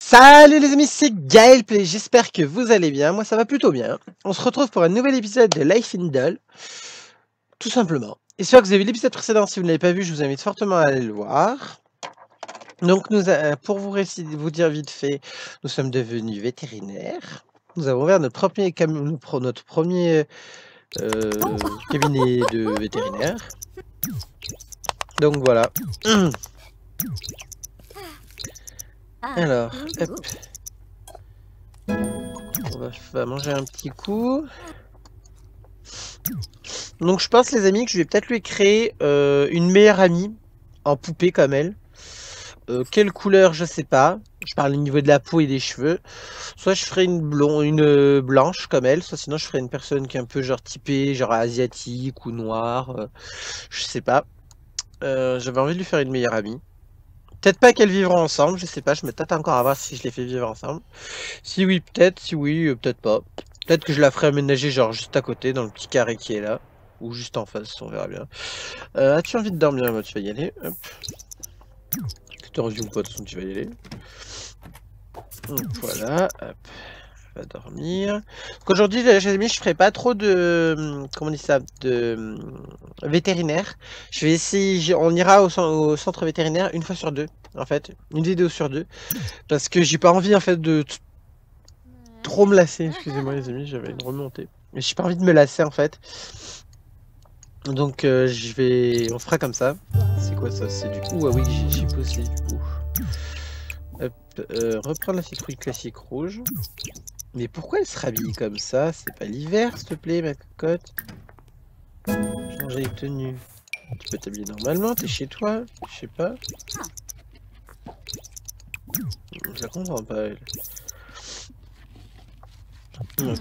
Salut les amis, c'est Gaël, j'espère que vous allez bien, moi ça va plutôt bien. On se retrouve pour un nouvel épisode de Life in Doll, tout simplement. J'espère que vous avez vu l'épisode précédent, si vous ne l'avez pas vu, je vous invite fortement à aller le voir. Donc pour vous dire vite fait, nous sommes devenus vétérinaires. Nous avons ouvert notre premier cabinet de vétérinaire. Donc voilà. Alors, hop. On va manger un petit coup. Donc je pense les amis que je vais peut-être lui créer une meilleure amie en poupée comme elle. Quelle couleur je sais pas. Je parle au niveau de la peau et des cheveux. Soit je ferai une blanche comme elle, soit sinon je ferai une personne qui est un peu genre typée, genre asiatique ou noire. Je sais pas. J'avais envie de lui faire une meilleure amie. Peut-être pas qu'elles vivront ensemble, je sais pas, je me tâte encore à voir si je les fais vivre ensemble. Si oui, peut-être, si oui, peut-être pas. Peut-être que je la ferai aménager genre juste à côté, dans le petit carré qui est là. Ou juste en face, on verra bien. As-tu envie de dormir? Moi, tu vas y aller. Hop. Que tu as envie ou pas, de toute façon, tu vas y aller. Donc, voilà, hop. Va dormir. Donc aujourd'hui, les amis, je ferai pas trop de... Comment on dit ça? De vétérinaire. Je vais essayer... On ira au centre vétérinaire une fois sur deux, en fait. Une vidéo sur deux. Parce que j'ai pas envie, en fait, de trop me lasser. Excusez-moi, les amis, j'avais une remontée. Mais j'ai pas envie de me lasser, en fait. Donc on fera comme ça. C'est quoi ça? C'est du coup, ah oui, j'ai posé du coup. Hop, reprendre la citrouille classique rouge. Mais pourquoi elle se rhabille comme ça? C'est pas l'hiver, s'il te plaît, ma cocotte. Changer les tenues. Tu peux t'habiller normalement, t'es chez toi, je sais pas. Je la comprends pas, elle. Hop.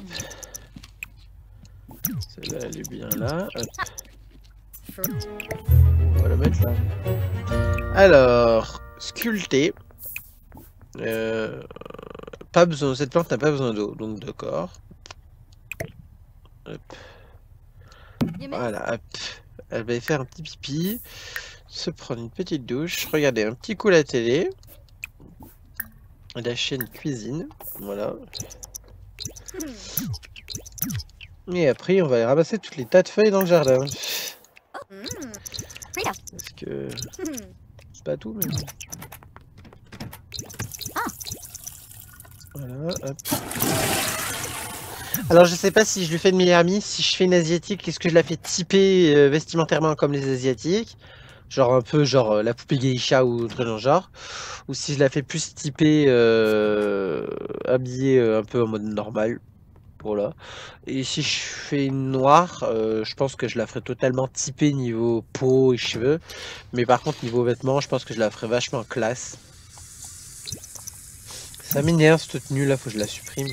Celle-là, elle est bien là. Hop. On va la mettre là. Alors, sculpter. Pas besoin, cette plante n'a pas besoin d'eau, donc d'accord. Hop. Voilà, hop. Elle va faire un petit pipi, se prendre une petite douche, regarder un petit coup la télé, la chaîne cuisine, voilà. Et après, on va aller ramasser toutes les tas de feuilles dans le jardin. Parce que... c'est pas tout, mais... Voilà, hop. Alors je sais pas si je lui fais une meilleure amie, si je fais une asiatique, est-ce que je la fais typer vestimentairement comme les asiatiques? Genre un peu genre la poupée geisha ou truc dans le genre. Ou si je la fais plus typée, habillée un peu en mode normal. Voilà. Et si je fais une noire, je pense que je la ferai totalement typée niveau peau et cheveux. Mais par contre niveau vêtements, je pense que je la ferai vachement classe. Ça m'énerve cette tenue là, faut que je la supprime.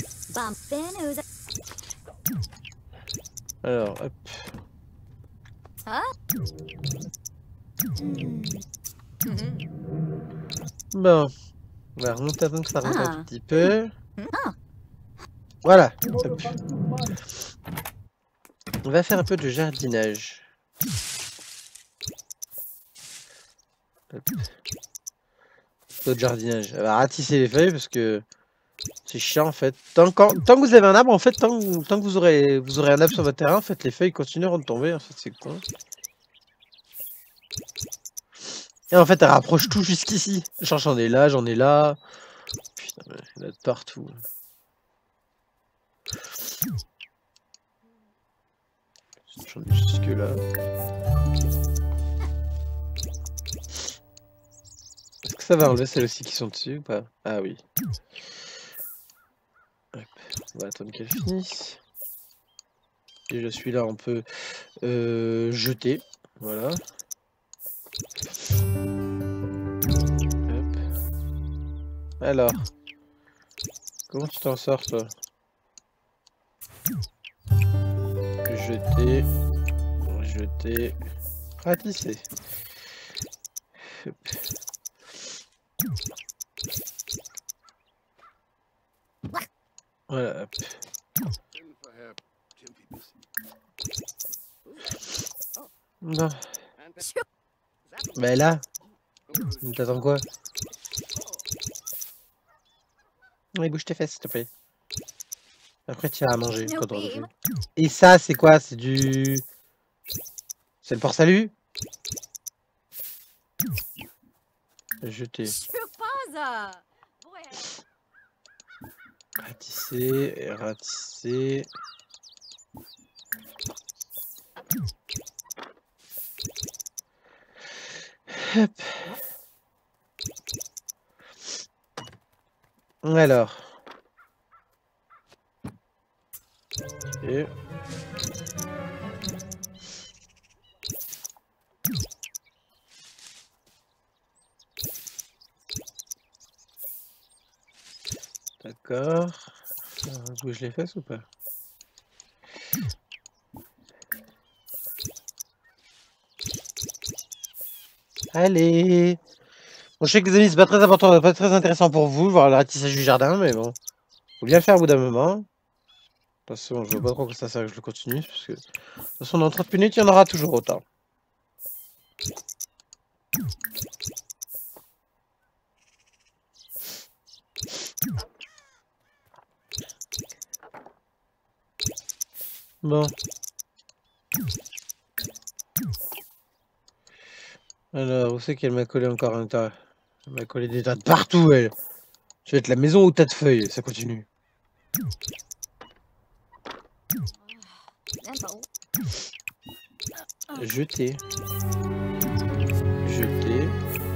Alors, hop. Bon, on va remonter avant que ça remonte un tout petit peu. Voilà. Hop. On va faire un peu de jardinage. Hop. Peu de jardinage. Elle va ratisser les feuilles parce que c'est chiant en fait. Tant que vous avez un arbre, en fait, tant que vous aurez un arbre sur votre terrain, en fait, les feuilles continueront de tomber. En fait, c'est con. Et en fait, elle rapproche tout jusqu'ici. Genre, j'en ai là, j'en ai là. Putain, il y en a de partout. J'en ai jusque là. Est-ce que ça va enlever celles aussi qui sont dessus ou pas? Ah oui. Hop. On va attendre qu'elle finisse. Déjà celui-là on peut jeter. Voilà. Hop. Alors. Comment tu t'en sors toi? Jeter. Jeter. Ratisser. Hop. Voilà, hop. Non. Mais là, t'attends quoi? Ouais, bouge tes fesses, s'il te plaît. Après, tu iras manger quand on joue. Et ça, c'est quoi? C'est du... C'est le port-salut? Jeter. Ratisser, ratisser. Hop. Alors. Et... D'accord. Bouge les fesses ou pas? Allez. Bon, je sais que les amis, c'est pas très important, pas très intéressant pour vous, voir le ratissage du jardin, mais bon. Faut bien le faire au bout d'un moment. De toute façon, je vois pas trop que ça sert que je le continue, parce que... De toute façon, dans 30 minutes, il y en aura toujours autant. Bon. Alors, où c'est qu'elle m'a collé encore un tas? Elle m'a collé des tas de partout, elle. Je vais être la maison au tas de feuilles, ça continue. Jeter. Jeter.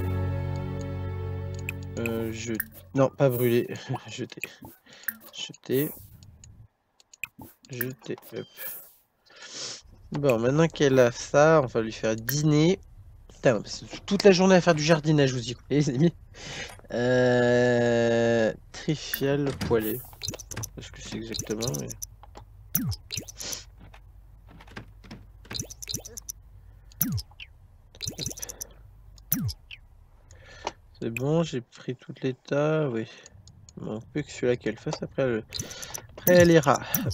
Non, pas brûler. Jeter. Jeter. Jeter. Hop. Bon, maintenant qu'elle a ça, on va lui faire dîner. Putain, toute la journée à faire du jardinage, vous y croyez, les amis. Trivial poêlé. Parce que c'est exactement, mais... C'est bon, j'ai pris toutes les tas, oui. Il manque plus que celui-là qu'elle fasse, après elle ira. Hop.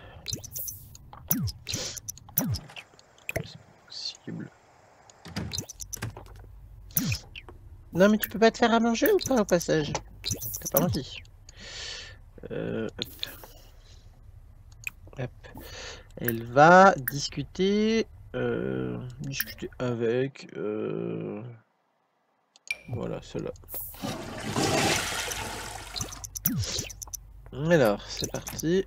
C'est possible. Non mais tu peux pas te faire à manger ou pas au passage? T'as pas envie. Hop. Hop. Elle va discuter... discuter avec... Voilà, celle-là. Alors, c'est parti.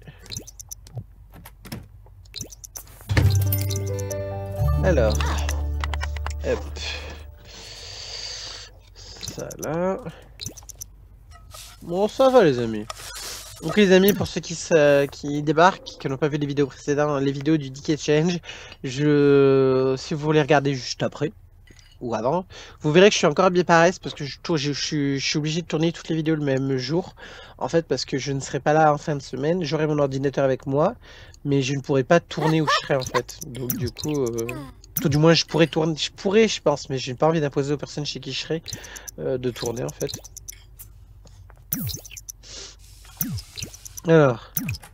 Alors, hop. Ça là. Bon, ça va les amis. Donc les amis, pour ceux qui débarquent, qui n'ont pas vu les vidéos précédentes, les vidéos du Decay Change, si vous voulez regarder juste après, ou avant, vous verrez que je suis encore habillé pareil, parce que je suis obligé de tourner toutes les vidéos le même jour, en fait, parce que je ne serai pas là en fin de semaine, j'aurai mon ordinateur avec moi, mais je ne pourrai pas tourner où je serai en fait, donc du coup, tout du moins je pourrais tourner, je pense, mais j'ai pas envie d'imposer aux personnes chez qui je serai de tourner en fait. Alors,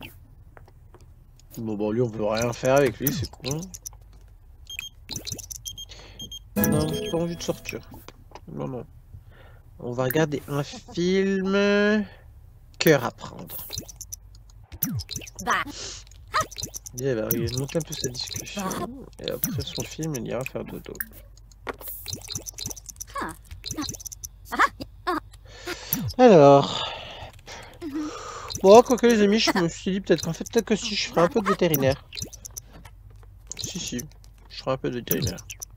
bon, lui on peut rien faire avec lui, c'est con. Non, j'ai pas envie de sortir. Non, non. On va regarder un film. Cœur à prendre. Il va monter un peu sa discussion. Et après son film, il ira faire dodo. Alors. Bon, quoique les amis, je me suis dit peut-être qu'en fait, peut-être que si je ferais un peu de vétérinaire. Si, je ferai un peu de vétérinaire.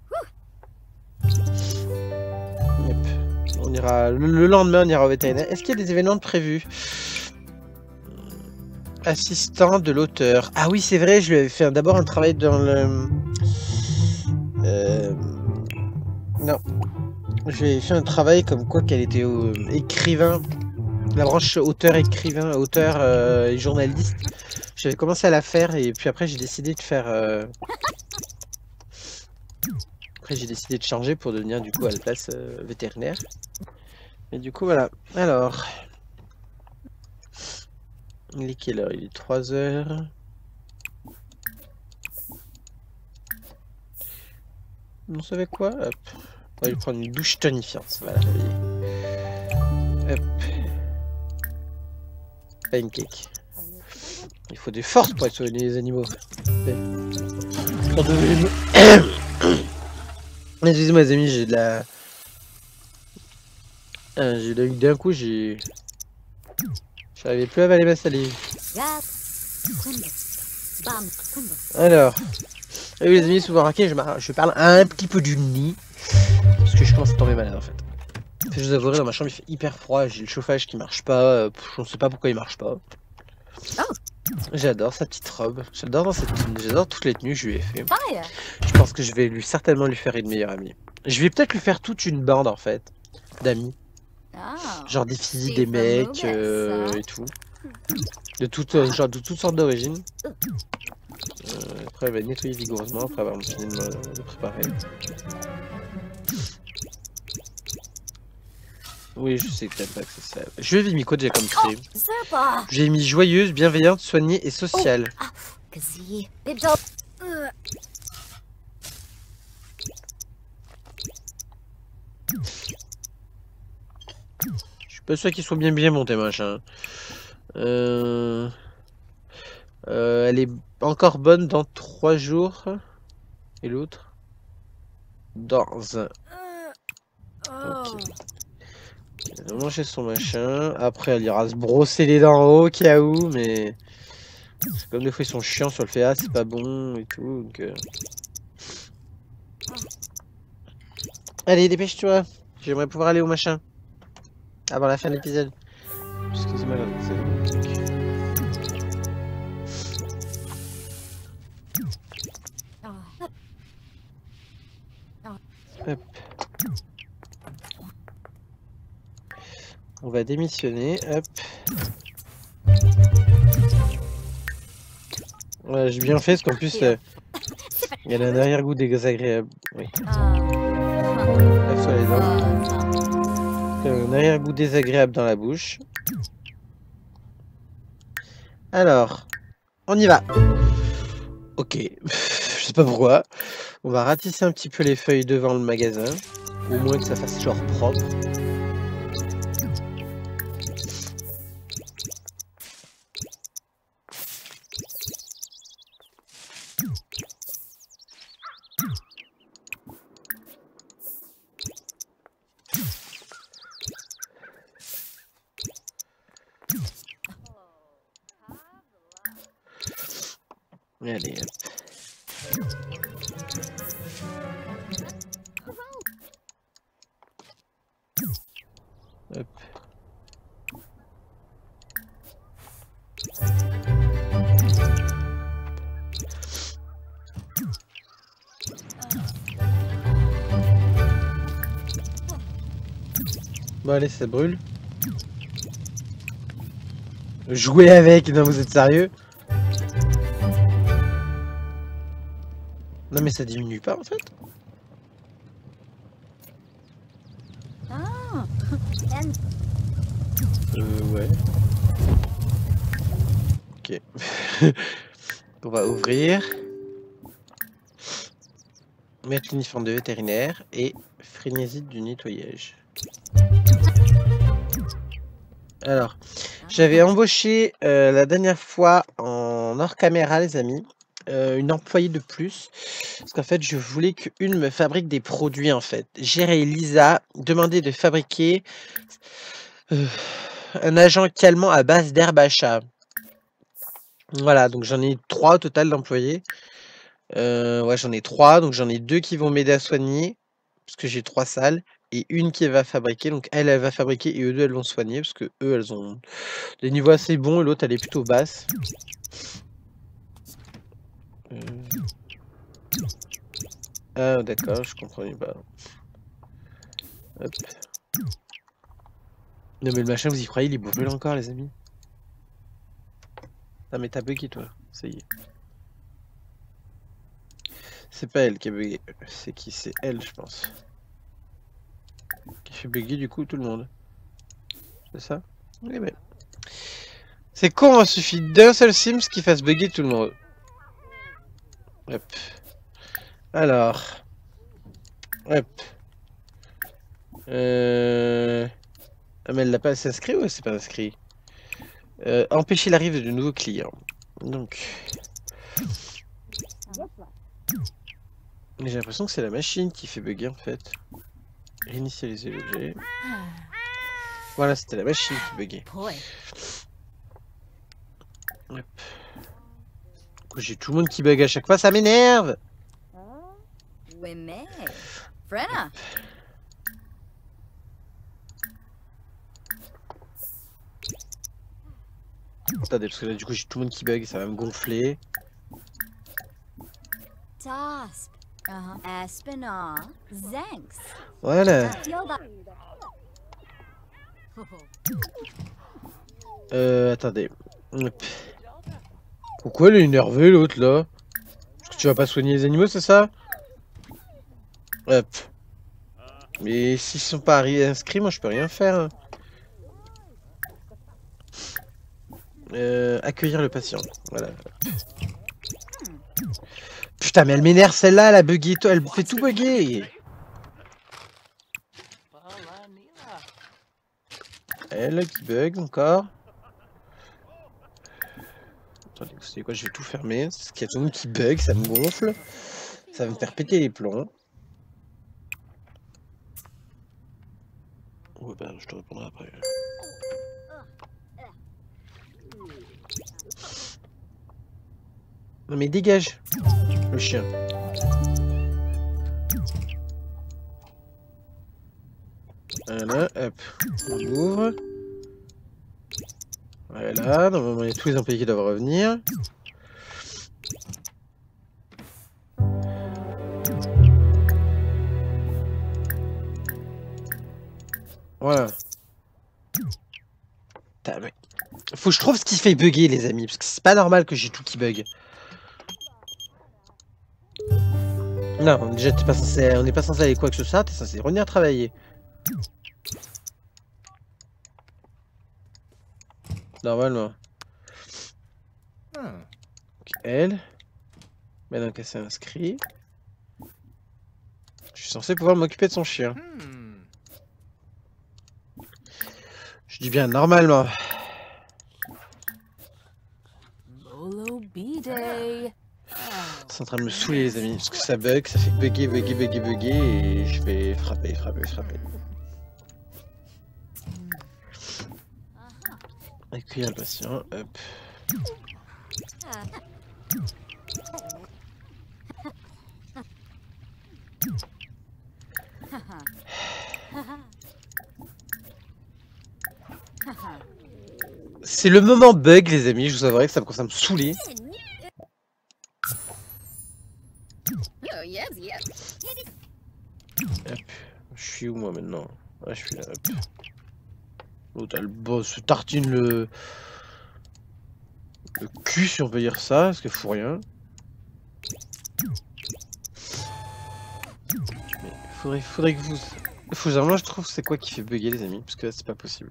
Yep. On ira le lendemain, on ira au vétérinaire. Est-ce qu'il y a des événements prévus? Assistant de l'auteur. Ah oui, c'est vrai, je lui avais fait d'abord un travail dans le... Non. Je lui avais fait un travail comme quoi qu'elle était écrivain. La branche auteur-écrivain, auteur et journaliste. J'avais commencé à la faire et puis après j'ai décidé de faire... Après j'ai décidé de changer pour devenir du coup à la place vétérinaire. Et du coup voilà. Alors... Il est quelle heure? Il est 3 h. On savait quoi? Hop. On va lui prendre une douche tonifiante, ça va la réveiller. Hop. Pancake. Il faut des forces pour être soigner les animaux. Excusez-moi les amis, j'ai de la... d'un coup, j'arrivais plus à avaler ma salive. Alors... Et oui les amis, souvent remarqué, je parle un petit peu du nid. Parce que je commence à tomber malade en fait. Je vous avouerai, dans ma chambre il fait hyper froid, j'ai le chauffage qui marche pas, je ne sais pas pourquoi il marche pas. J'adore sa petite robe, j'adore toutes les tenues que je lui ai fait. Je pense que je vais certainement lui faire une meilleure amie. Je vais peut-être lui faire toute une bande en fait, d'amis. Genre des filles, des mecs et tout. De toutes sortes d'origines. Après elle va nettoyer vigoureusement après avoir fini de préparer. Oui, je sais que t'aimes pas que c'est ça. Je vais mis quoi déjà comme crime. J'ai mis joyeuse, bienveillante, soignée et sociale. Je suis pas sûr qu'ils soient bien montés, machin. Elle est encore bonne dans 3 jours. Et l'autre dans un... Ok. Elle va manger son machin. Après, elle ira se brosser les dents au cas où, mais... C'est comme des fois ils sont chiants sur le fait, ah c'est pas bon et tout, donc... Allez, dépêche-toi. J'aimerais pouvoir aller au machin. Avant la fin de l'épisode. Excusez-moi, c'est bon. Hop. On va démissionner, hop. Ouais, j'ai bien fait, parce qu'en plus, il y a un arrière-goût désagréable. Oui. Sur les dents. Un arrière-goût désagréable dans la bouche. Alors, on y va. Ok, je sais pas pourquoi. On va ratisser un petit peu les feuilles devant le magasin. Au moins que ça fasse genre propre. Allez, hop. Hop. Bon allez, ça brûle. Jouer avec, non vous êtes sérieux? Non mais ça diminue pas en fait. Ouais. Ok. On va ouvrir. Mettre l'uniforme de vétérinaire et frénésie du nettoyage. Alors, j'avais embauché la dernière fois en hors caméra les amis. Une employée de plus parce qu'en fait je voulais qu'une me fabrique des produits en fait. J'ai et Lisa demandé de fabriquer un agent calmant à base d'herbe à chat. Voilà, donc j'en ai 3 au total d'employés. Ouais, j'en ai 3, donc j'en ai 2 qui vont m'aider à soigner parce que j'ai 3 salles et une qui va fabriquer. Donc elle va fabriquer et eux deux elles vont soigner parce que eux elles ont des niveaux assez bons et l'autre elle est plutôt basse. Ah d'accord, je comprenais pas. Hop. Non mais le machin, vous y croyez, il brûle encore les amis. Non mais t'as bugué toi, ça y est. C'est pas elle qui a bugué, c'est qui? C'est elle je pense. Qui fait bugger du coup tout le monde. C'est ça? Oui mais... C'est con, il suffit d'un seul Sims qui fasse bugger tout le monde. Hop. Alors... Hop. Ah mais elle l'a pas inscrit ou c'est pas inscrit? Empêcher l'arrivée de nouveaux clients. Donc... J'ai l'impression que c'est la machine qui fait bugger en fait. Réinitialiser l'objet. Voilà, c'était la machine qui buguait. Hop. J'ai tout le monde qui bug à chaque fois, ça m'énerve. Attendez, parce que là du coup j'ai tout le monde qui bug, ça va me gonfler. Voilà. Attendez. Hop. Pourquoi elle est énervée l'autre là? Parce que tu vas pas soigner les animaux, c'est ça? Hop. Mais s'ils sont pas inscrits, moi je peux rien faire. Hein. Accueillir le patient. Voilà. Putain, mais elle m'énerve celle-là, elle a bugué, elle me fait tout bugger. Elle qui bug encore. Attendez, vous savez quoi, je vais tout fermer. Parce qu'il y a tout le monde qui bug, ça me gonfle. Ça va me faire péter les plombs. Ouais, bah, je te répondrai après. Non mais dégage, le chien. Voilà, hop, on ouvre. Voilà, normalement il y a tous les employés qui doivent revenir. Voilà. Faut que je trouve ce qui fait bugger les amis, parce que c'est pas normal que j'ai tout qui bug. Non, déjà t'es pas censé, on n'est pas censé aller quoi que ce soit, t'es censé revenir travailler. Normalement. Donc, elle. Maintenant qu'elle s'est inscrite. Je suis censé pouvoir m'occuper de son chien. Je dis bien normalement. C'est en train de me saouler les amis, parce que ça bug, ça fait bugger, et je vais frapper. Accueillir le patient, hop. C'est le moment bug les amis, je vous avouerai que ça commence à me saouler. Hop. Je suis où moi maintenant? Ah, je suis là, hop. L'autre elle bosse, tartine le cul si on peut dire ça, parce qu'il fout rien. Mais faudrait que vous... Moi je trouve c'est quoi qui fait bugger les amis, parce que là c'est pas possible.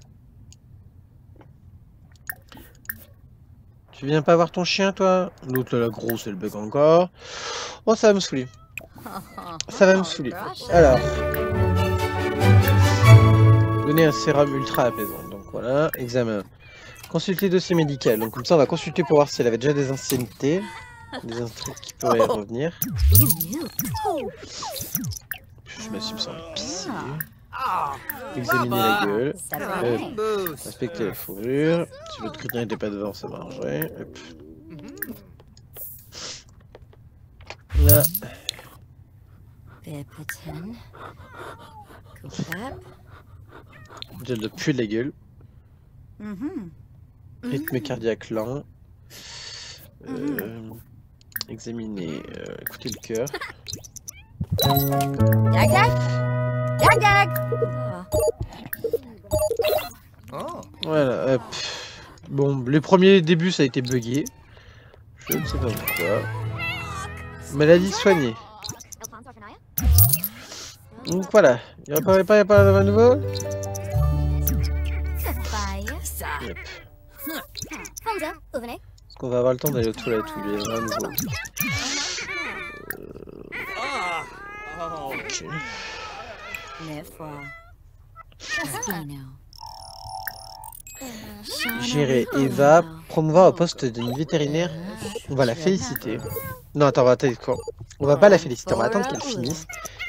Tu viens pas voir ton chien toi? L'autre la grosse elle bug encore. Oh ça va me saouler. Ça va me saouler. Alors. Donner un sérum ultra apaisant. Donc voilà, examen. Consulter dossier médical. Donc comme ça on va consulter pour voir si elle avait déjà des anciennetés. Des instruments qui pourraient revenir. Je m'assume sans pisser. Examiner la gueule. Inspecter la fourrure. Si votre critère n'était pas devant, ça marcherait. Hop. Là. Déjà de puer de la gueule. Rythme cardiaque lent. Examiner. Écouter le cœur. Voilà, hop. Bon, les premiers débuts ça a été bugué. Je ne sais pas pourquoi. Maladie soignée. Donc voilà, il n'y a pas de nouveau. Yep. Est-ce qu'on va avoir le temps d'aller aux toilettes ou il y a un nouveau? Ok. gérer Eva, promouvoir au poste d'une vétérinaire. On va la féliciter. Non, attends, on va attendre quoi? On va pas la féliciter, on va attendre qu'elle finisse.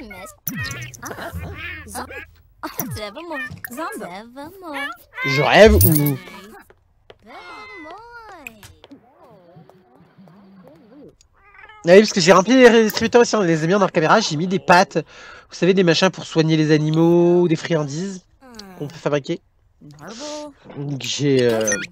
Je rêve ou... Ah oui, parce que j'ai rempli les distributeurs aussi, on les a mis en hors caméra, j'ai mis des pâtes, vous savez, des machins pour soigner les animaux, des friandises qu'on peut fabriquer. Donc j'ai...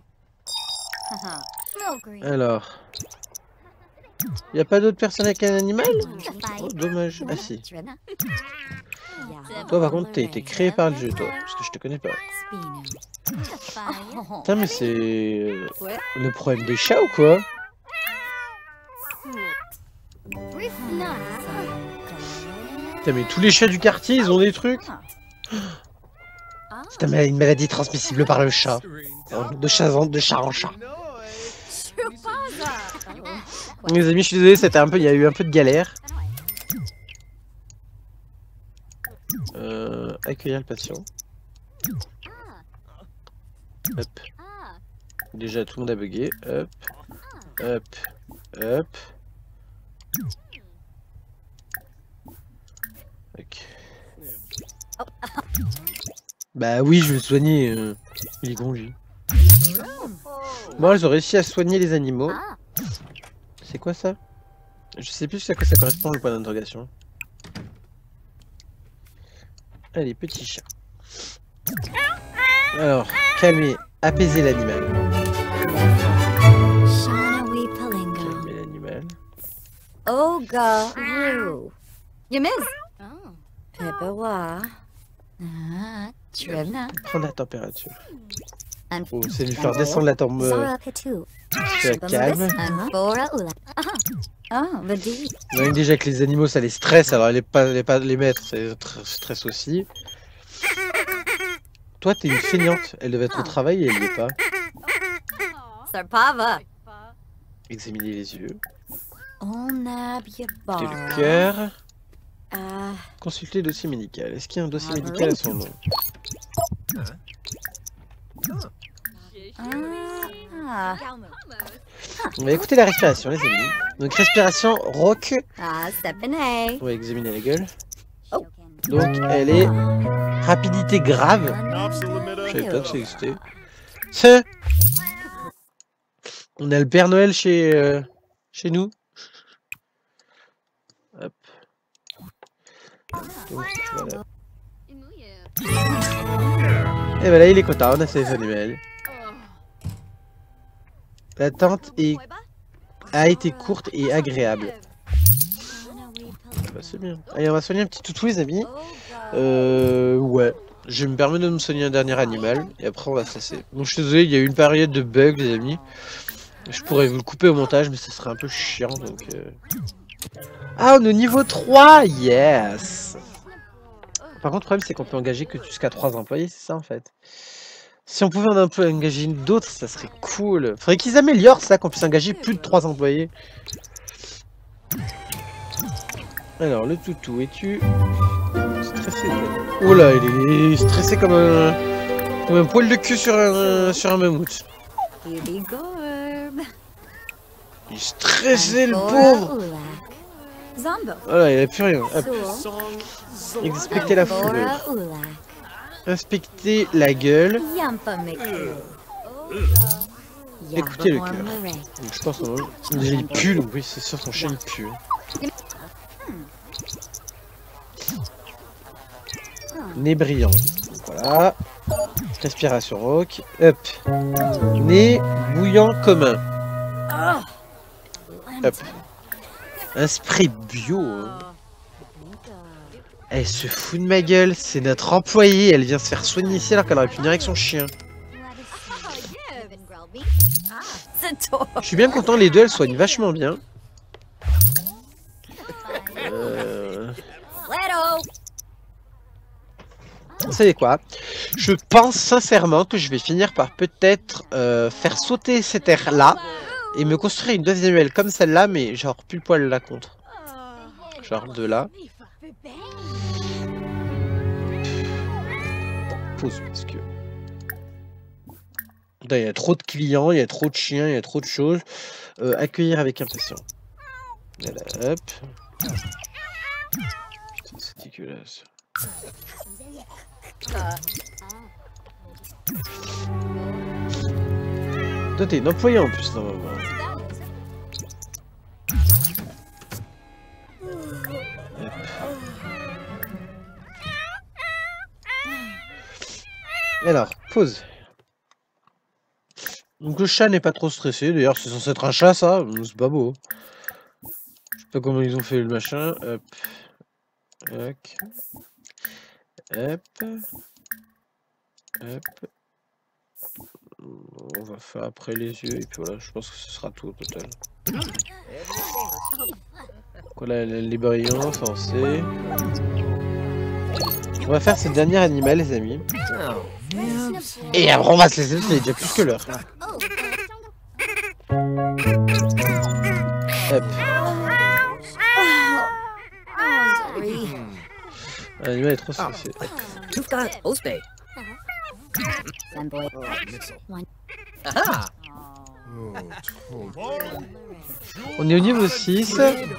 Alors... Il a pas d'autres personnes avec un animal? Oh, dommage. Ah si. Toi par contre, t'as été créé par le jeu, toi, parce que je te connais pas. Putain, mais c'est... le problème des chats ou quoi? Putain, mais tous les chats du quartier, ils ont des trucs. C'est une maladie transmissible par le chat. De chat en chat. Les amis, je suis désolé, c'était un peu, il y a eu un peu de galère. Accueillir le patient. Hop. Déjà, tout le monde a bugué. Hop. Hop. Hop. Ok. Bah oui, je vais soigner. Il est con, lui. Bon, elles ont réussi à soigner les animaux. C'est quoi ça? Je sais plus à quoi ça correspond, le point d'interrogation. Allez, petit chat. Alors, calmer, apaiser l'animal. Calmer l'animal. Oga Roo. Yamiz. Pepewa. Prendre la température. Oh, c'est lui faire descendre la température. Calme. Même déjà que les animaux ça les stresse, alors les maîtres ça les stresse aussi. Toi t'es une feignante, elle devait être au travail et elle n'y est pas. Examiner les yeux. Écouter le cœur. Consulter le dossier médical. Est-ce qu'il y a un dossier médical à son nom? On va écouter la respiration, les amis. Donc, respiration rock. On va examiner la gueule. Donc, elle est rapidité grave. Je savais pas que ça existait. Tiens, on a le Père Noël chez nous. Hop. Donc, voilà. Et voilà, il est content, on a fait les animaux. L'attente a été courte et agréable. Bah, c'est bien. Allez, on va soigner un petit toutou, les amis. Ouais. Je me permets de me soigner un dernier animal. Et après, on va se laisser. Donc, je suis désolé, il y a eu une période de bugs, les amis. Je pourrais vous le couper au montage, mais ce serait un peu chiant. Donc, Ah, on est au niveau 3. Yes. Par contre, le problème, c'est qu'on peut engager que jusqu'à 3 employés. C'est ça, en fait. Si on pouvait en engager d'autres, ça serait cool. Faudrait qu'ils améliorent ça, qu'on puisse engager plus de 3 employés. Alors, le toutou, es-tu stressé? Oh là, il est stressé comme un poil de cul sur un mammouth. Il est stressé, le pauvre. Oh là, il a plus rien. Hop. Inspecter la fourrure. Inspecter la gueule. Écoutez le cœur. Donc, je pense qu'il pue, donc oui, c'est sûr, son chien il pue. Nez brillant. Voilà. Respiration rauque. Hop. Nez bouillant commun. Hop. Un spray bio. Hein. Elle se fout de ma gueule, c'est notre employée, elle vient se faire soigner ici alors qu'elle aurait pu venir avec son chien. Je suis bien content, les deux elles soignent vachement bien. Vous savez quoi? Je pense sincèrement que je vais finir par peut-être faire sauter cette aire là et me construire une deuxième aile comme celle-là, mais genre plus le poil là contre. Genre de là. Pause parce que... Putain, il y a trop de clients, il y a trop de chiens, il y a trop de choses. Accueillir avec impatience. Voilà, hop. Putain, c'est dégueulasse. Toi, t'es une employée en plus, normalement. Alors, pause. Donc le chat n'est pas trop stressé, d'ailleurs c'est censé être un chat ça, c'est pas beau. Je sais pas comment ils ont fait le machin, hop. Tac. Hop. Hop. On va faire après les yeux et puis voilà, je pense que ce sera tout au total. Voilà les brillants, ça on sait. On va faire ce dernier animal les amis. Et après on va se laisser, c'est déjà plus que l'heure. Hop. L'animal est trop stressé. On est au niveau 6.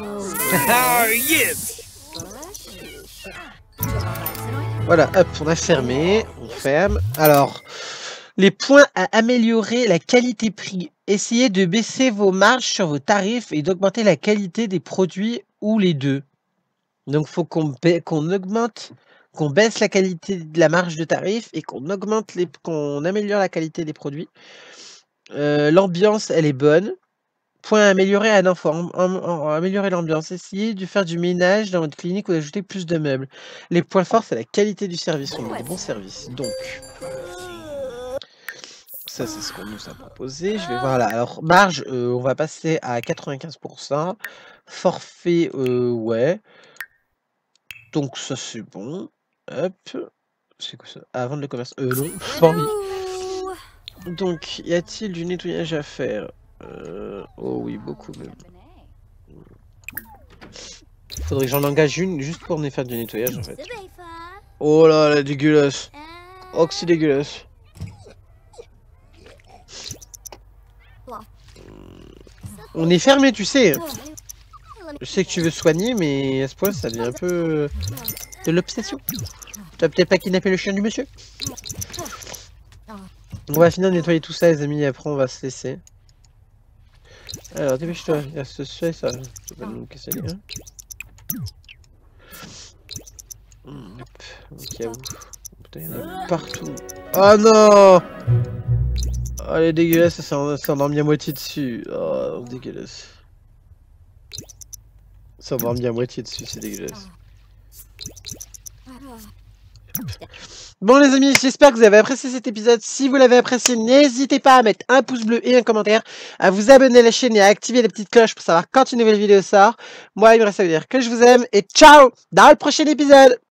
Voilà, hop, on a fermé, on ferme. Alors, les points à améliorer la qualité prix. Essayez de baisser vos marges sur vos tarifs et d'augmenter la qualité des produits ou les deux. Donc, il faut qu'on augmente, qu'on baisse la qualité de la marge de tarif et qu'on améliore la qualité des produits. L'ambiance, elle est bonne. Point à améliorer à améliorer l'ambiance. Essayez de faire du ménage dans votre clinique ou d'ajouter plus de meubles. Les points forts, c'est la qualité du service. On a des bons services. Donc, ça, c'est ce qu'on nous a proposé. Je vais voir là. Alors, marge, on va passer à 95%. Forfait, ouais. Donc, ça, c'est bon. Hop. C'est quoi ça? Ah, vendre le commerce. Non, pas envie. Donc, y a-t-il du nettoyage à faire? Oh oui, beaucoup même. Faudrait que j'en engage une juste pour venir faire du nettoyage en fait. Oh là là, dégueulasse. Oh que c'est dégueulasse. On est fermé, tu sais. Je sais que tu veux soigner, mais à ce point, ça devient un peu de l'obsession. Tu as peut-être pas kidnappé le chien du monsieur? On va finir de nettoyer tout ça, les amis, et après on va se laisser. Alors, dépêche-toi, il y a ce et ça. Je vais pas nous casser les mains. Ok, à vous. Putain, il y en a partout. Oh non! Oh, elle est dégueulasse, ça s'est endormi à moitié dessus. Oh, dégueulasse. Ça s'est endormi à moitié dessus, c'est dégueulasse. Bon les amis, j'espère que vous avez apprécié cet épisode. Si vous l'avez apprécié, n'hésitez pas à mettre un pouce bleu et un commentaire, à vous abonner à la chaîne et à activer la petite cloche pour savoir quand une nouvelle vidéo sort. Moi, il me reste à vous dire que je vous aime et ciao dans le prochain épisode.